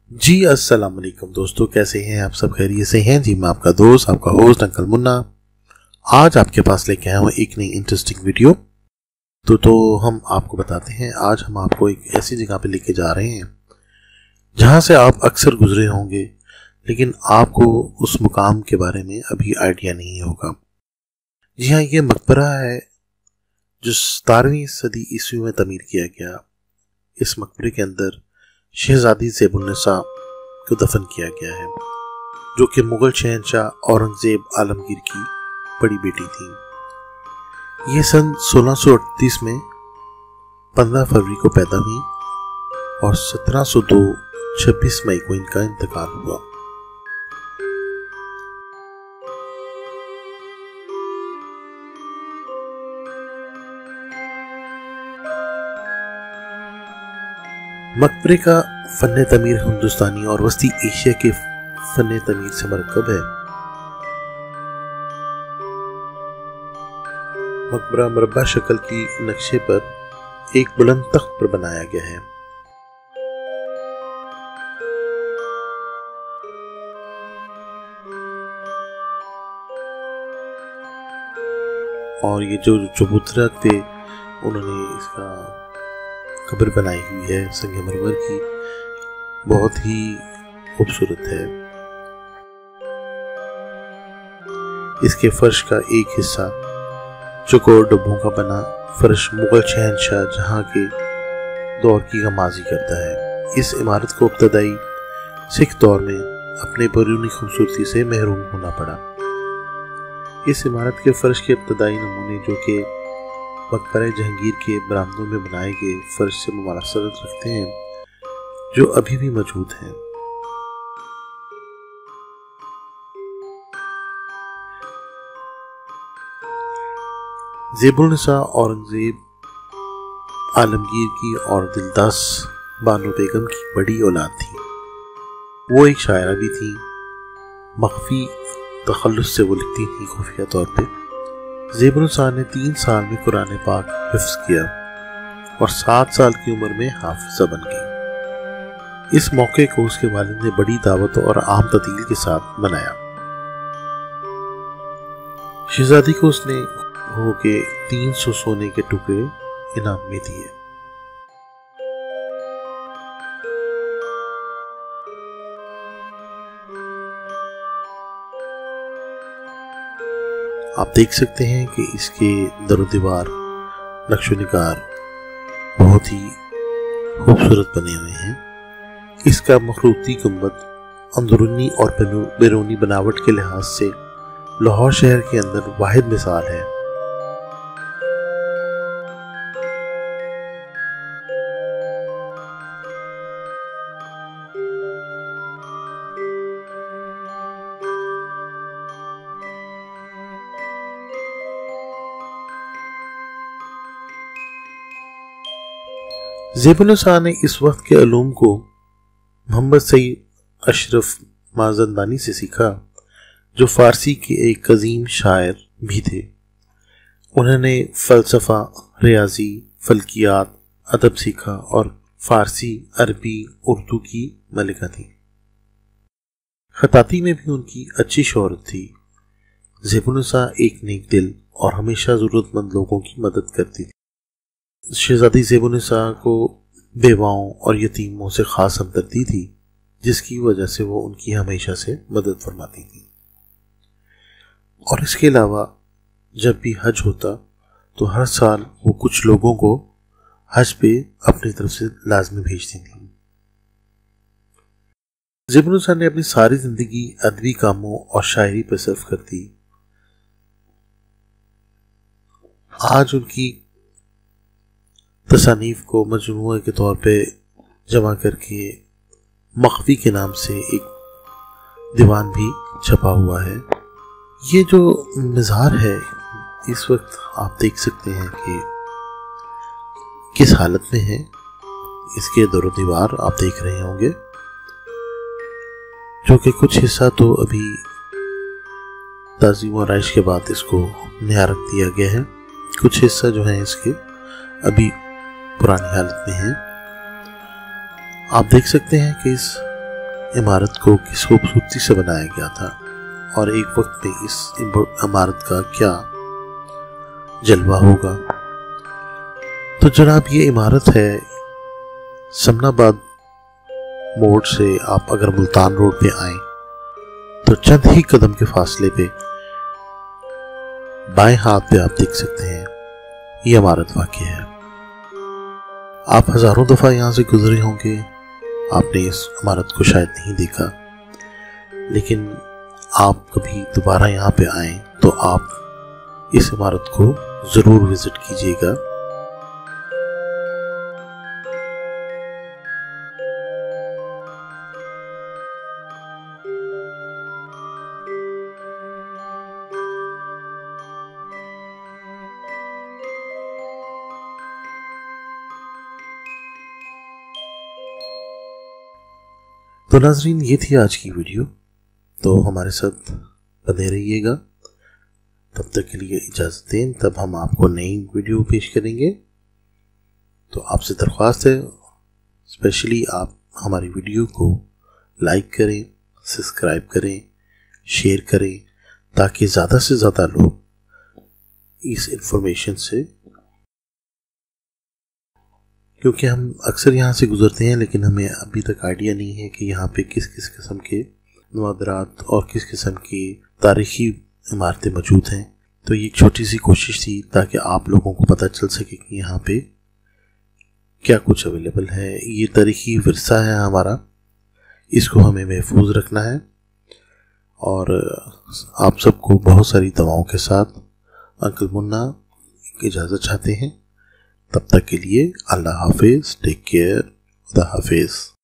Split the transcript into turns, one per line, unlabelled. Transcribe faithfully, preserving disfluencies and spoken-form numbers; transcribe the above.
जी अस्सलाम वालेकुम दोस्तों, कैसे हैं आप सब? खैरियत से हैं जी। मैं आपका दोस्त, आपका होस्ट अंकल मुन्ना आज आपके पास लेके आया हूँ एक नई इंटरेस्टिंग वीडियो। तो तो हम आपको बताते हैं, आज हम आपको एक ऐसी जगह पे लेके जा रहे हैं जहाँ से आप अक्सर गुजरे होंगे, लेकिन आपको उस मुकाम के बारे में अभी आइडिया नहीं होगा। जी हाँ, ये मकबरा है जो सतारहवीं सदी ईस्वी में तमीर किया गया। इस मकबरे के अंदर शहजादी ज़ेबुन्निसा को दफन किया गया है, जो कि मुगल शहंशाह औरंगजेब आलमगीर की बड़ी बेटी थी। ये सन सोलह सौ अड़तीस में पंद्रह फरवरी को पैदा हुई और सत्रह सौ दो छब्बीस मई को इनका इंतकाल हुआ। मकबरे का फन तमीर हिंदुस्तानी और वस्ती एशिया के फन तमीर से मरकब है। मकबरा मरबा शक्ल की नक्शे पर एक बुलंद तख्त पर बनाया गया है। और ये जो चबूतरा थे, उन्होंने इसका कब्र बनाई हुई है संगमरमर की, बहुत ही खूबसूरत है। इसके फर्श का एक हिस्सा चौकोर डब्बों का बना फर्श मुगल शहंशाह जहां के दौर की गमाजी करता है। इस इमारत को इब्तदाई सिख दौर में अपने बैरूनी खूबसूरती से महरूम होना पड़ा। इस इमारत के फर्श के इब्तदाई नमूने, जो कि मकबरा जहांगीर के बरामदों में बनाए गए फर्श से मुमासलत रखते हैं, जो अभी भी मौजूद हैं। ज़ेबुन्निसा औरंगजेब आलमगीर की और दिलदास बानो बेगम की बड़ी औलाद थी। वो एक शायरा भी थी। मख्फी तखल्लुस से वो लिखती थी खुफिया तौर पे। ज़ेबुन्निसा ने तीन साल में कुरान पाक हिफ्ज़ किया और सात साल की उम्र में हाफिज़ा बन गई। इस मौके को उसके वालिद ने बड़ी दावत और आम तदील के साथ मनाया। शहजादी को उसने हो के तीन सौ सोने के टुकड़े इनाम में दिए। आप देख सकते हैं कि इसके दरो दीवार नक्शो निगार बहुत ही खूबसूरत बने हुए हैं। इसका मखरूती गुंबद अंदरूनी और बैरूनी बनावट के लिहाज से लाहौर शहर के अंदर वाहिद मिसाल है। ज़ेबुन्निसा ने इस वक्त के उलूम को मोहम्मद सईद अशरफ माज़ंदानी से सीखा, जो फारसी के एक अजीम शायर भी थे। उन्होंने फ़लसफ़ा, रियाजी, फ़ल्कियात, अदब सीखा और फारसी, अरबी, उर्दू की मलिका थी। खताती में भी उनकी अच्छी शोहरत थी। ज़ेबुन्निसा एक नेक दिल और हमेशा ज़रूरतमंद लोगों की मदद करती थी। शहजादी ज़ेबुन्निसा को बेवाओं और यतीमों से खास हमदर्दी थी, जिसकी वजह से वो उनकी हमेशा से मदद फरमाती थी। और इसके अलावा जब भी हज होता तो हर साल वो कुछ लोगों को हज पे अपनी तरफ से लाजमी भेजती थी। ज़ेबुन्निसा ने अपनी सारी जिंदगी अदबी कामों और शायरी पर सर्फ कर दी। आज उनकी तसानीफ को मजमूए के तौर पे जमा करके मख्फी के नाम से एक दीवान भी छपा हुआ है। ये जो मज़ार है, इस वक्त आप देख सकते हैं कि किस हालत में है। इसके दरो दीवार आप देख रहे होंगे, जो कि कुछ हिस्सा तो अभी ताज़ीम और आइश के बाद इसको नया रख दिया गया है, कुछ हिस्सा जो है इसके अभी पुरानी हालत में है। आप देख सकते हैं कि इस عمارت کو کس خوبصورتی سے بنایا گیا تھا اور ایک وقت میں اس عمارت کا کیا جلوہ ہوگا۔ تو جناب یہ عمارت ہے سمن آباد موڑ سے، آپ اگر ملتان روڈ پہ آئیں تو چند ہی قدم کے فاصلے پہ بائیں ہاتھ پہ آپ دیکھ سکتے ہیں یہ عمارت واقع ہے۔ آپ ہزاروں دفعہ یہاں سے گزرے ہوں گے، آپ نے اس عمارت کو شاید نہیں دیکھا، لیکن آپ کبھی دوبارہ یہاں پہ آئیں تو آپ اس عمارت کو ضرور وزٹ کیجیے گا۔ تو ناظرین یہ تھی آج کی ویڈیو، تو ہمارے ساتھ بنے رہیے گا، تب تک کے لیے اجازت دیں، تب ہم آپ کو نئی ویڈیو پیش کریں گے۔ تو آپ سے درخواست ہے اسپیشلی آپ ہماری ویڈیو کو لائک کریں، سبسکرائب کریں، شیئر کریں، تاکہ زیادہ سے زیادہ لوگ اس انفارمیشن سے، کیونکہ ہم اکثر یہاں سے گزرتے ہیں لیکن ہمیں ابھی تک آئیڈیا نہیں ہے کہ یہاں پہ کس کس قسم کے نوادرات اور کس قسم کی تاریخی عمارتیں موجود ہیں۔ تو یہ ایک چھوٹی سی کوشش تھی تاکہ آپ لوگوں کو پتہ چل سکے کہ یہاں پہ کیا کچھ اویلیبل ہے۔ یہ تاریخی ورثہ ہے ہمارا، اس کو ہمیں محفوظ رکھنا ہے، اور آپ سب کو بہت ساری دعاؤں کے ساتھ انکل منا اجازت چاہتے ہیں۔ تب تک کے لیے اللہ حافظ، ٹیک کیئر، خدا حافظ۔